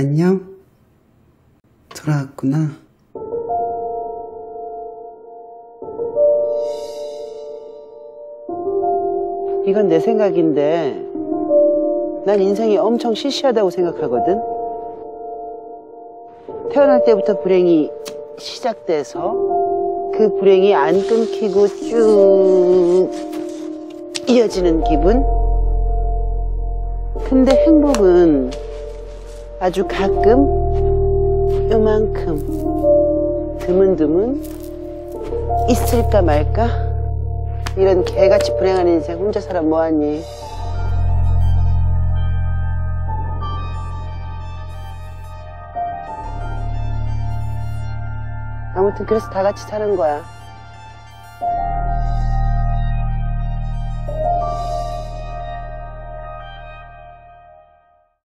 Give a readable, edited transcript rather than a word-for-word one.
안녕? 돌아왔구나. 이건 내 생각인데 난 인생이 엄청 시시하다고 생각하거든. 태어날 때부터 불행이 시작돼서 그 불행이 안 끊기고 쭉 이어지는 기분? 근데 행복은 아주 가끔 요만큼 드문드문 있을까 말까? 이런 개같이 불행한 인생 혼자 살아 뭐하니? 아무튼 그래서 다 같이 사는 거야.